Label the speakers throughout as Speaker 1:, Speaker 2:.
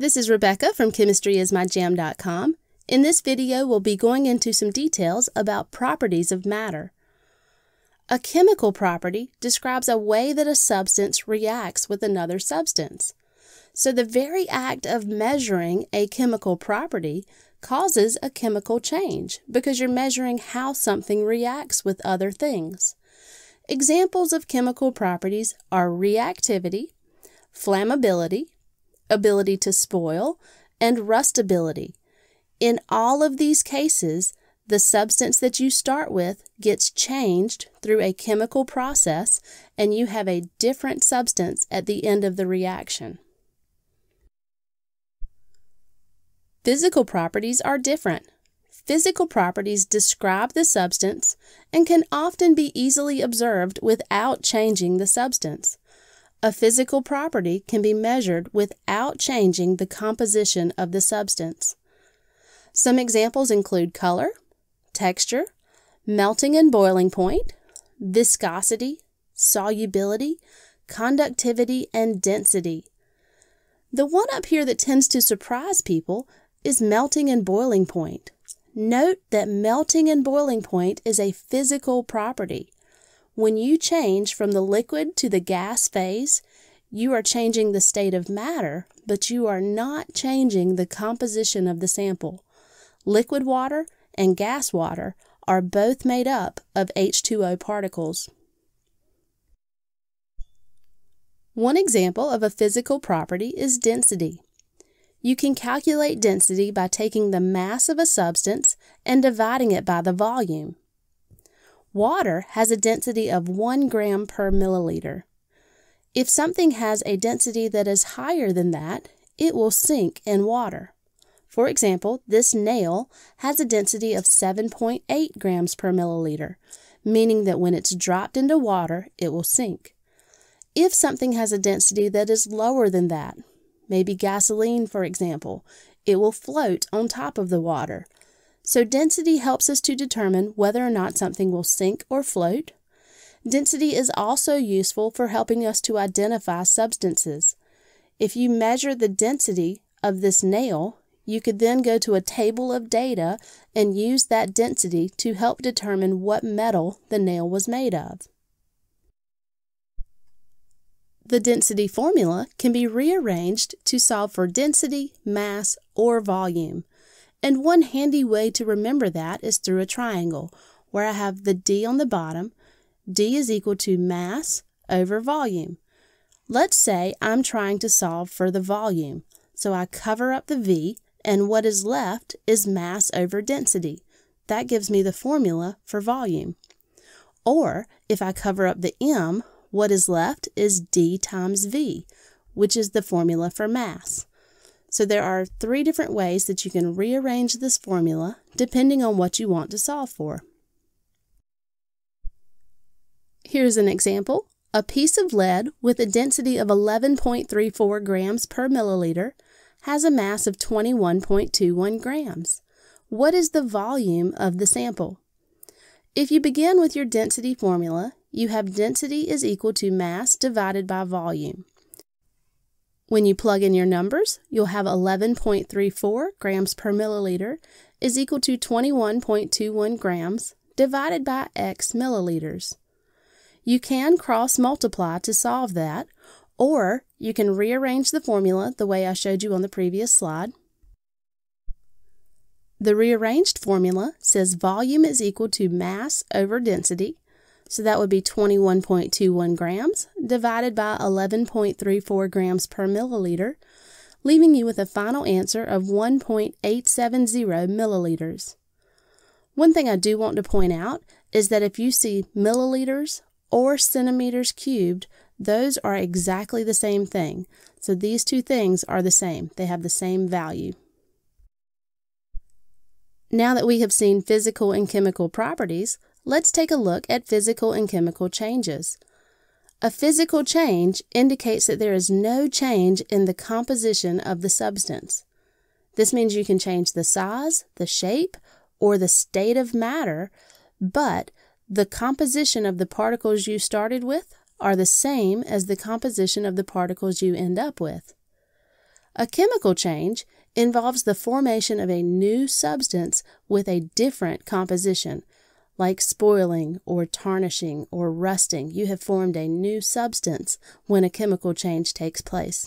Speaker 1: This is Rebecca from chemistryismyjam.com. In this video, we'll be going into some details about properties of matter. A chemical property describes a way that a substance reacts with another substance. So the very act of measuring a chemical property causes a chemical change because you're measuring how something reacts with other things. Examples of chemical properties are reactivity, flammability, ability to spoil, and rustability. In all of these cases, the substance that you start with gets changed through a chemical process, and you have a different substance at the end of the reaction. Physical properties are different. Physical properties describe the substance and can often be easily observed without changing the substance. A physical property can be measured without changing the composition of the substance. Some examples include color, texture, melting and boiling point, viscosity, solubility, conductivity, and density. The one up here that tends to surprise people is melting and boiling point. Note that melting and boiling point is a physical property. When you change from the liquid to the gas phase, you are changing the state of matter, but you are not changing the composition of the sample. Liquid water and gas water are both made up of H2O particles. One example of a physical property is density. You can calculate density by taking the mass of a substance and dividing it by the volume. Water has a density of 1 gram per milliliter. If something has a density that is higher than that, it will sink in water. For example, this nail has a density of 7.8 grams per milliliter, meaning that when it's dropped into water, it will sink. If something has a density that is lower than that, maybe gasoline, for example, it will float on top of the water. So density helps us to determine whether or not something will sink or float. Density is also useful for helping us to identify substances. If you measure the density of this nail, you could then go to a table of data and use that density to help determine what metal the nail was made of. The density formula can be rearranged to solve for density, mass, or volume. And one handy way to remember that is through a triangle, where I have the D on the bottom. D is equal to mass over volume. Let's say I'm trying to solve for the volume, so I cover up the V, and what is left is mass over density. That gives me the formula for volume. Or, if I cover up the M, what is left is D times V, which is the formula for mass. So there are 3 different ways that you can rearrange this formula depending on what you want to solve for. Here's an example. A piece of lead with a density of 11.34 grams per milliliter has a mass of 21.21 grams. What is the volume of the sample? If you begin with your density formula, you have density is equal to mass divided by volume. When you plug in your numbers, you'll have 11.34 grams per milliliter is equal to 21.21 grams divided by X milliliters. You can cross multiply to solve that, or you can rearrange the formula the way I showed you on the previous slide. The rearranged formula says volume is equal to mass over density, so that would be 21.21 grams divided by 11.34 grams per milliliter, leaving you with a final answer of 1.870 milliliters. One thing I do want to point out is that if you see milliliters or centimeters cubed, those are exactly the same thing. So these two things are the same. They have the same value. Now that we have seen physical and chemical properties, let's take a look at physical and chemical changes. A physical change indicates that there is no change in the composition of the substance. This means you can change the size, the shape, or the state of matter, but the composition of the particles you started with are the same as the composition of the particles you end up with. A chemical change involves the formation of a new substance with a different composition, like spoiling or tarnishing or rusting. You have formed a new substance when a chemical change takes place.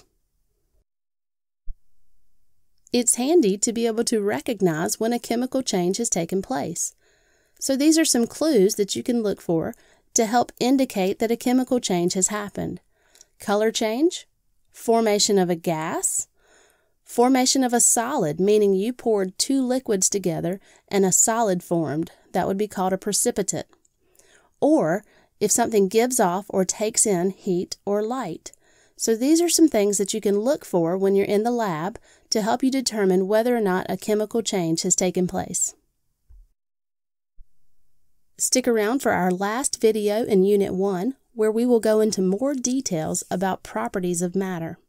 Speaker 1: It's handy to be able to recognize when a chemical change has taken place. So these are some clues that you can look for to help indicate that a chemical change has happened. Color change, formation of a gas, formation of a solid, meaning you poured two liquids together and a solid formed. That would be called a precipitate. Or if something gives off or takes in heat or light. So these are some things that you can look for when you're in the lab to help you determine whether or not a chemical change has taken place. Stick around for our last video in Unit 1, where we will go into more details about properties of matter.